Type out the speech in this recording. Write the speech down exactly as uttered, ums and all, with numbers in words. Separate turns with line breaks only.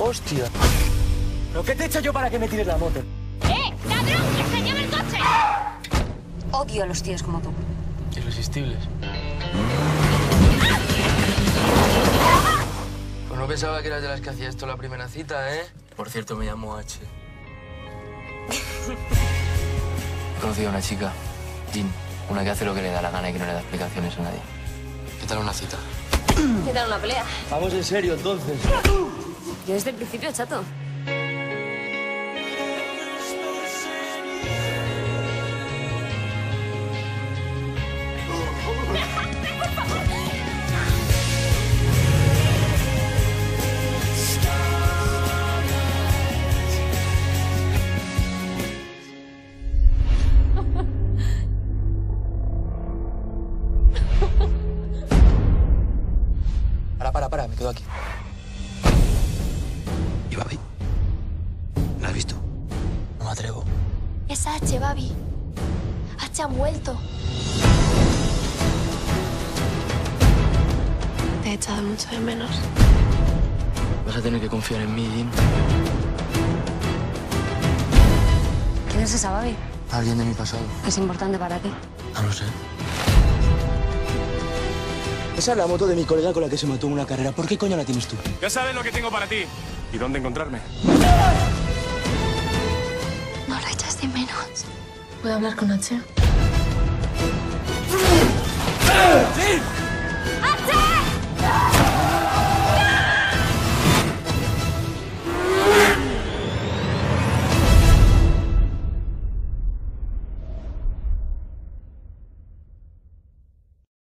Hostia. ¿Pero qué te he hecho yo para que me tires la moto?
¡Eh, ladrón! ¡Que se lleve el coche!
Odio a los tíos como tú.
Irresistibles. Pues no pensaba que eras de las que hacía esto la primera cita, ¿eh? Por cierto, me llamo H. He conocido a una chica, Jean, una que hace lo que le da la gana y que no le da explicaciones a nadie. ¿Qué tal una cita?
¿Qué tal una pelea?
Vamos en serio, entonces.
Yo desde el principio, chato.
Para, para, para, me quedo aquí. ¿Y Babi? ¿La has visto? No me atrevo.
Es H, Babi. H ha vuelto. Te he echado mucho de menos.
Vas a tener que confiar en mí, Jim.
¿Quién es esa Babi?
Alguien de mi pasado.
Es importante para ti.
No lo sé. Esa es la moto de mi colega con la que se mató en una carrera. ¿Por qué coño la tienes tú?
Ya sabes lo que tengo para ti y dónde encontrarme.
No la echas de menos. ¿Puedo hablar con H?
¡Sí!